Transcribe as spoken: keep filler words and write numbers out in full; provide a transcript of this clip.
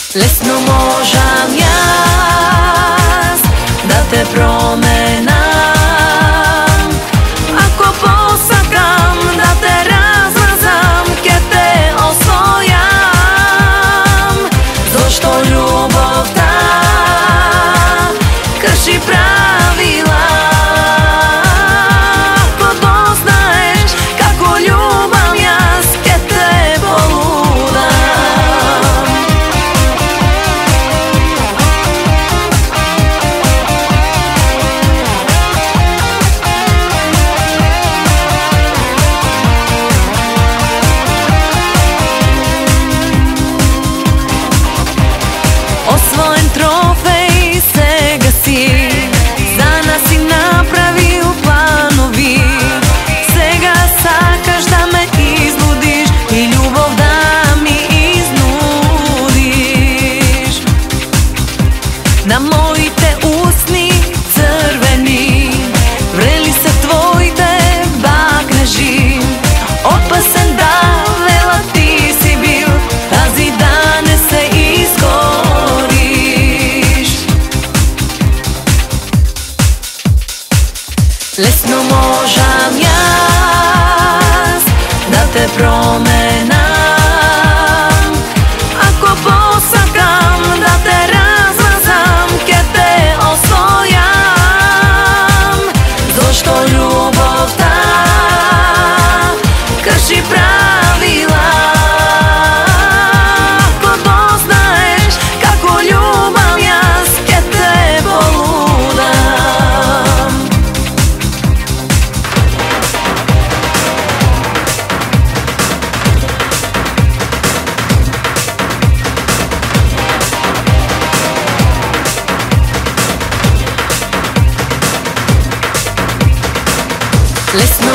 Lessno možam jaz da te promenam, ako posakam da te razmrzam, ke te osvojam. Zašto ljubov ta krši pravila? Ako doznaješ kako ljubam jaz, ke te poludam. Osvojen trofej se gasi, za nas si napravil planovi. Сега сакаш да ме излудиш и любов да ми изнудиш. На моите устни црвени врели се твоите бакнежи. Опасен да вела ти си бил, тази да не се изгориш. Lessno možam jaz da te promenam, ako posakam da te razmrzam, ke te osvojam. Zašto ljubov ta krši pravila? Ako doznaješ kako ljubam jaz, ke te poludam. Lessno